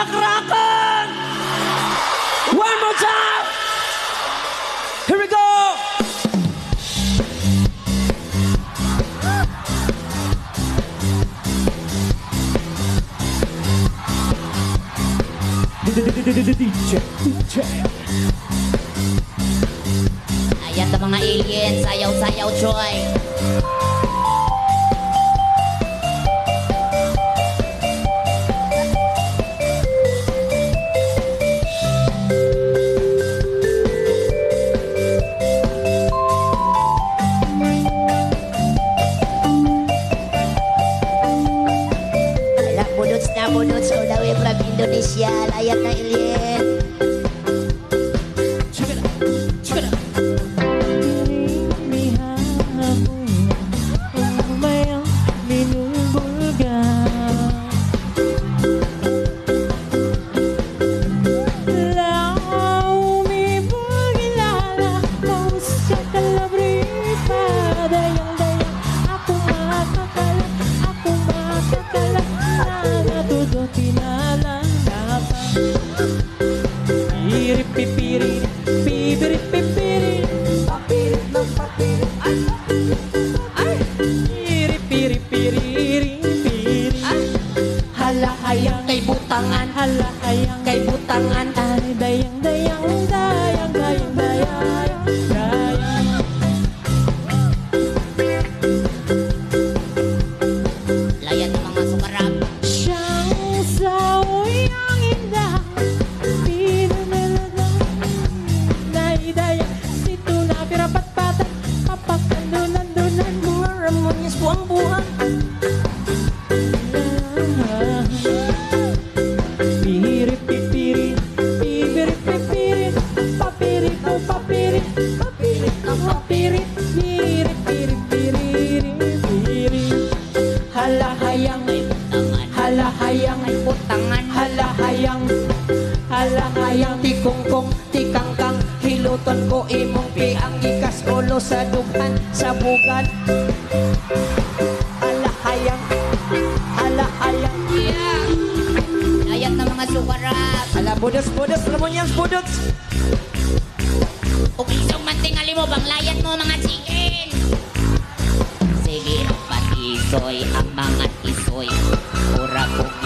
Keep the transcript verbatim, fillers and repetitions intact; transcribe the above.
palakpakan! One more time! Here we go! D J, D J. Ayan na mga aliens, sayaw-sayaw, Troy. Alam, budots na budots, all the way from Indonesia, layak na alien. Pipiri, pipiri, pipiri, papirit ng papirit, ay, ay, piri, piri, piri, piri, ay, halahayang kay butangan, halahayang kay butangan, ay, dayang, dayang, dayang, dayang, dayang, dayang. Layan ng mga sukarap. Siyang saoy ang indah, daya, sito na pirapat-patat, papakandunan-dunan, mga ramonyas buang-buang. Pipiri-pipiri, pipiri-pipiri, papirit o papirit, papirit o papirit, piri-piri-piri-piri. Halahayang, halahayang, Putangan. halahayang, halahayang, tikongkong, tikangkang, hiluton ko imong piang gikas ulo sa dughan sa bugan. Alahayang, alahayang, Yeah. Layak ng mga sukarap. ala budos budos ramonyang budos. Kung isang mantingali mo bang layat mo mga chicken. Sige, patisoy ang mga tisoy. Pura kong